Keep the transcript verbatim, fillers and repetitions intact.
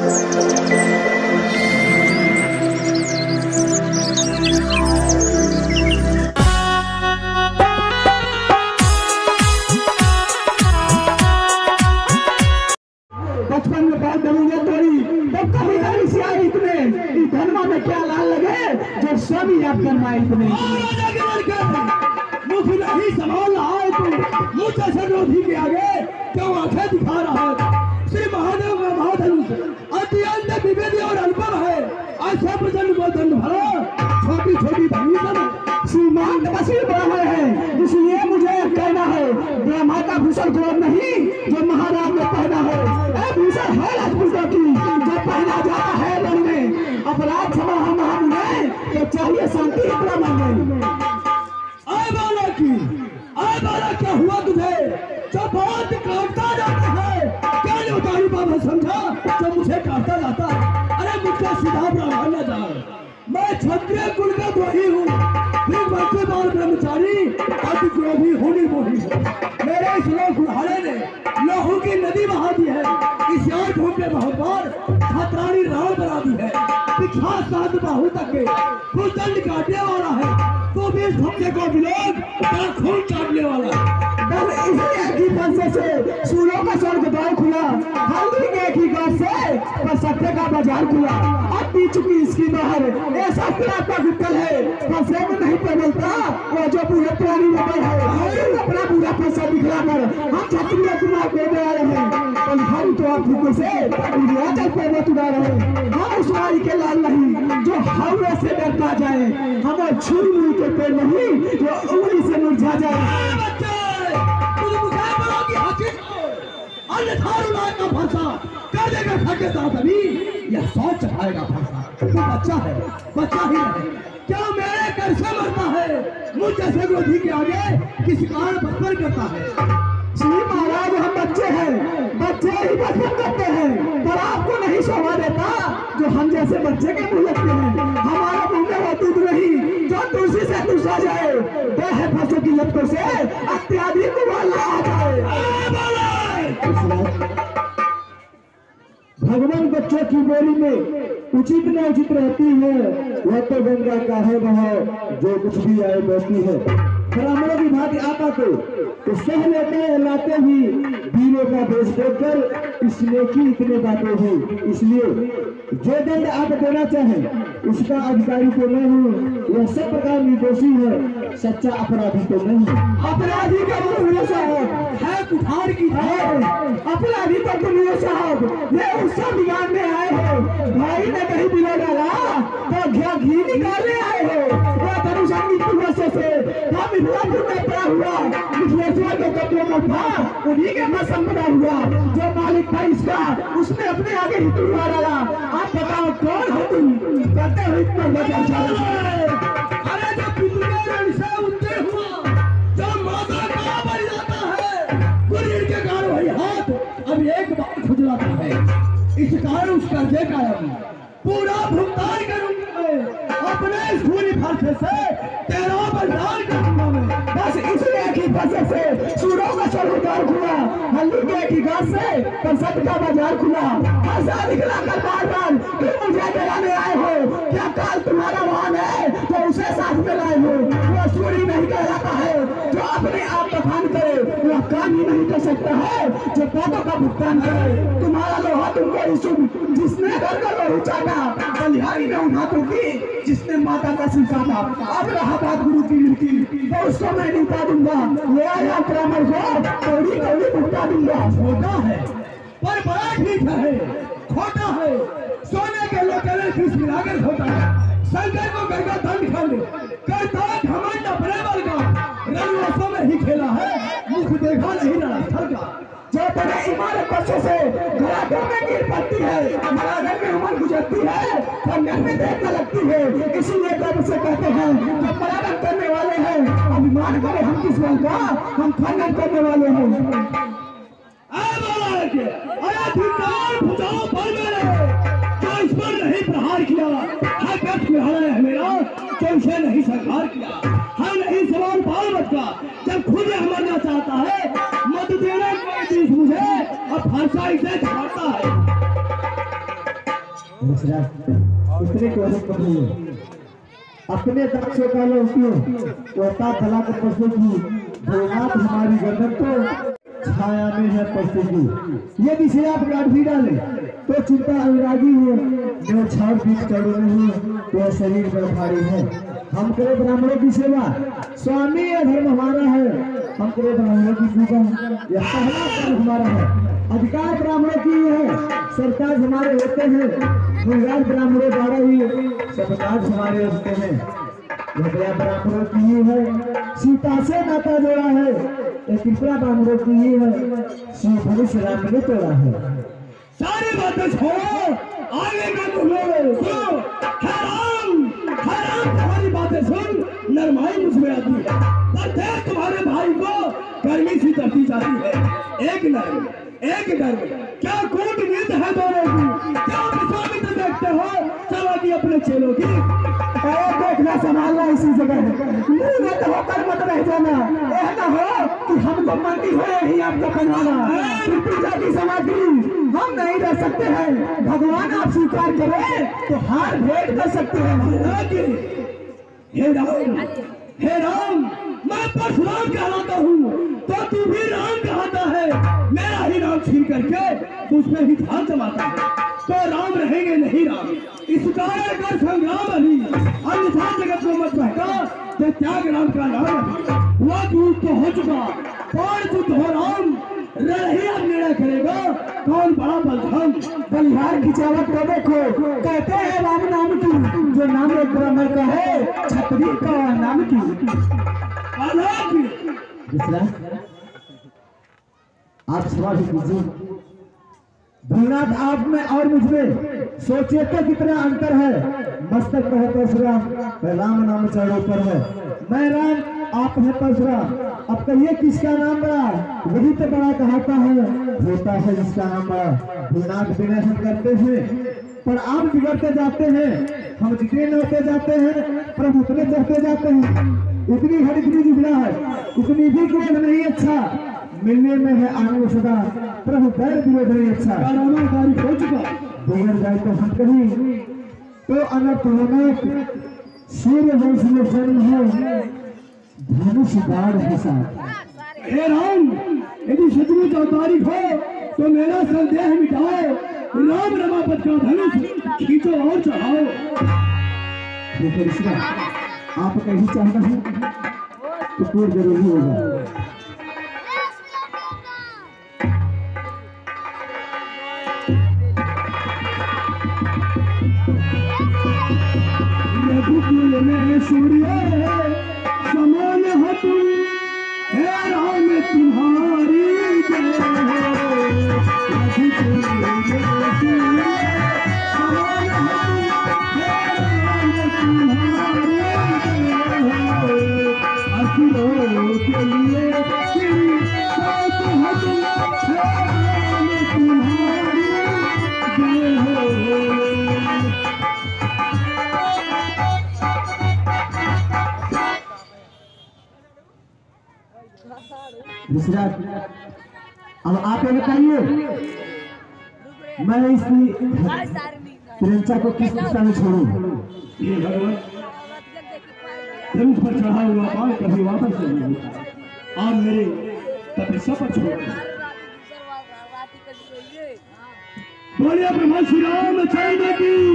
बचपन में बात करूंगे तोरी तब कभी नहीं से आई इतने धर्मा में क्या लाल लगे जो सब याद करना इतने मुख नहीं संभाल रहा है तू मुझ जैसे रोधी के आगे क्यों आंखें दिखा रहा है। श्री महादेव का महाधनुष अत्यंत विवेदी और अनुपम है। ऐसा प्रचंड दंड भरा छोटी छोटी धनुष श्रीमान तपस्वी ब्राह्मण है, इसलिए मुझे कहना है ब्रह्मा का भूषण क्रोध नहीं जो महाराज ने पहना है। भूषण है राजपूतों की जो पहना जाता है रण में। अपराध क्षमा हम महामुने तो चाहिए शांति ब्राह्मण में। आए बाला की आए बाला क्या हुआ तुझे जो बहुत काटता जाता है। क्या नहीं उतारी बाबा समझा जो मुझे काटता जाता है। अरे मुझे सीधा ब्राह्मण न जाए, मैं क्षत्रिय कुल का द्रोही हूँ, फिर बच्चे बाल ब्रह्मचारी अति क्रोधी होनी मोही हूँ। मेरे इस लोक कुल्हाड़े ने लहू की नदी बहा दी है। इस यार ढूंढने बहुत बार छात्रानी राण बना दी है। पिछा सात बाहु तक के भूदंड काटने वाला है। तो भी इस धक्के को विलोक खून काटने वाला है। बस इसलिए की पंसे से सूरों का स्वर्ग द्वार खुला, हल्दी के की गांव से पर सत्य का बाजार खुला। अब पी चुकी इसकी बाहर ऐसा का विकल है, फंसे में नहीं पड़ता वो जो पूरे प्राणी नंबर है। अपना पूरा पैसा दिखला कर हम छत्रिया कुमार को दे रहे हैं। हम तो आप भूखे से चल पे तुड़ा रहे। हम उस वारी के लाल नहीं जो हवा से डरता जाए, हमें छुरी मुड़ी के पेड़ नहीं जो उंगली से मुरझा जाए। का फंसा कर देगा ठेकेदार अभी यह सोच आएगा फंसा। तो बच्चा है बच्चा ही रहे, क्या मेरे कर से मरता है। मुझ जैसे विरोधी के आगे किसी कारण बचपन करता है। श्री महाराज हम बच्चे हैं, बच्चे ही बचपन करते हैं, पर आपको नहीं शोभा देता जो हम जैसे बच्चे के मुंह लगते हैं। हमारा मुंह में वो दूध नहीं जो तुलसी से दूसरा जाए। वह है फंसों की लपटों से अत्याधिक उबाला आ जाए। भगवान बच्चों की बोली में उचित न उचित रहती है, वह तो गंगा का है बहाव जो कुछ भी आए बहती है। ब्राह्मणों की भांति आप आते तो सह लेते लाते ही वीरों का देश देखकर इसलिए की इतने बातें हुई। इसलिए जो दंड आप देना चाहें उसका अधिकारी तो मैं हूँ, यह सब प्रकार निर्दोषी है, सच्चा अपराधी तो नहीं है। अपराधी का मुझे साहब है कुठार की धार, अपराधी तो तुम साहब ये उसका बिगाड़ने आए हो। भाई ने कहीं बिना डाला तो घी घी निकालने आए हो। वह धनुषानी से हम मिथिलापुर में पड़ा हुआ मिथिलेश्वर के कब्जे में था, उन्हीं के मौसम बना हुआ जो मालिक था इसका उसने अपने आगे ही तुड़वा डाला। आप बताओ कौन हो तुम करते हो इतना मजा। अरे जो पितृ से उनसे हुआ जो माता का बन जाता है गुरीर के कारण वही हाथ अब एक बार खुजलाता है। इस कारण उस कर्जे का पूरा भुगतान करूंगा मैं अपने खूनी फर्शे से तेरा बलिदान करूंगा मैं। बस इसलिए की फंसे से सूरों का स्वर्गद्वार खुला, हल्दी के की घास से कंसत का बाजार खुला। ऐसा निकला कर बार बार तुम मुझे डराने आए हो। क्या काल तुम्हारा वाहन है तो उसे साथ में लाए हो। वो सूरी नहीं कहलाता है जो अपने आप बखान करे, वह काम ही नहीं कर सकता है जो पापों का भुगतान करे। तुम्हारा लोहा तुमको ईसुम जिसने घर का लोही चाटा, बलिहारी में उठा तुमकी जिसने माता का सिखाता। अब रहा बात गुरु की मिलती तो उसको मैं निपटा दूंगा। ले आया ब्राह्मण को कौड़ी कौड़ी भुगता दूंगा। छोटा है पर बड़ा ठीक है, खोटा है सोने के लोग किस मिलाकर खोटा है। शंकर को घर का दंड खा ले करता घमंड अपने बल का, रंगों में ही खेला है मुख देखा नहीं रहा थर का। जो तेरे इमारत बच्चों से घराघर में गिर पड़ती है, घराघर में उमर गुजरती है, खंडन में देखने लगती है। इसीलिए गर्व से कहते हैं जो परागण करने वाले हैं अभिमान करें हम किस बल का, हम खंडन करने वाले हैं। इस पर नहीं प्रहार किया है मेरा तो उसे नहीं सरकार किया। हम नहीं सवाल बाल बच्चा जब खुद मरना चाहता है मत देने मुझे अब फांसा इसे छाड़ता है। इतने को अधिक नहीं है अपने दाक्षों का लो क्यों कोता भला कर पशु की भोगात हमारी गर्दन को छाया में है पशु की। यदि से आप गाड़ भी डाले तो चिंता अनुरागी है, जो छाव बीच चढ़ो नहीं तो शरीर पर भारी है। हम करे ब्राह्मणों की सेवा, स्वामी यह धर्म हमारा है। हम करे ब्राह्मणों की पूजा, यह पहला कर्म हमारा है। अधिकार ब्राह्मणों की है, सरकार हमारे होते हैं। गुजरात ब्राह्मणों द्वारा ही सब काज हमारे होते हैं। यह ब्राह्मणों की ही है, सीता से नाता जोड़ा है। कृपया ब्राह्मणों की ही है, श्री धनुष राम ने तोड़ा है। सारी बातें छोड़ो, आगे का बोलो। सुनो, हराम हराम तुम्हारी बातें सुन, नरमाई मुझमें आती है। प्रत्येक तुम्हारे भाई को गर्मी सी तरती जाती है। एक नर्म एक गर्म, क्या कूटनीति है दोनों की? क्या विश्वामित्र देखते हो चला की अपने चेलों की? देखना संभालना इसी जगह मुंह में तो होकर मत रह जाना। यह ना हो कि हमको मंदी हो ही आपको बनवाना। पूजा की सामग्री हम नहीं रह सकते हैं। भगवान आप स्वीकार करें तो हार भेंट कर सकते हैं। हे राम हे राम, मैं परशुराम कहलाता हूँ तो तू भी राम कहता है। मेरा ही नाम छीन करके उसमें ही धान जमाता है तो राम रहेंगे नहीं राम। इस कारण का संग्राम अभी अन्यथा जगत को मत बहका तो त्याग राम का नाम हुआ दूर तो हो चुका। कौन युद्ध हो राम रही अब निर्णय करेगा कौन बड़ा बलधाम। बलिहार की चावत को देखो, कहते हैं राम नाम की, जो नाम एक ब्राह्मण का है छतरी का नाम की। दूसरा आप सवाल कीजिए, भूनाथ आप में और मुझमें सोचिए तो कितना अंतर है। मस्तक पर है परशुराम, राम नाम चरणों पर है। मैं राम आप है परशुराम, अब कहिए किसका नाम बड़ा? वही तो बड़ा कहता है, होता है जिसका नाम बड़ा। भूनाथ विनय हम करते हैं पर आप बिगड़ते जाते हैं। हम जितने होते जाते हैं पर हम उतने चढ़ते जाते हैं। इतनी हर इतनी जिगड़ा है, इतनी भी कुछ नहीं अच्छा। मिलने में है आनंद सदा, प्रभु बैर विरोध नहीं अच्छा। रामाकारी हो चुका, बिगड़ जाए तो हम कहीं तो अनर्थ होना। सूर्य वंश में जन्म है, धनुष बाढ़ के साथ। हे राम, यदि शत्रु चौतारी हो तो मेरा संदेह मिटाओ। राम रमापत का धनुष खींचो और चढ़ाओ। आप कहीं चाहता है तो पूर्ण जरूरी होगा। रघुकुल में सूर्य समान हो तुम, हे राम तुम्हारी जय हो। रघुकुल में सूर्य समान हो तुम, हे राम तुम्हारी जय हो। असुरों के लिए श्री साथ हो तुम, हे राम तुम्हारी जय हो। दूसरा अब आप ये बताइए, मैं इसकी प्रियंका को किस दिशा में छोड़ूं? ये भगवान धनुष पर चढ़ा हुआ बाण कभी वापस नहीं होता और मेरे तपस्या पर छोड़। बोलिए ब्रह्मा श्री राम चंद्र की।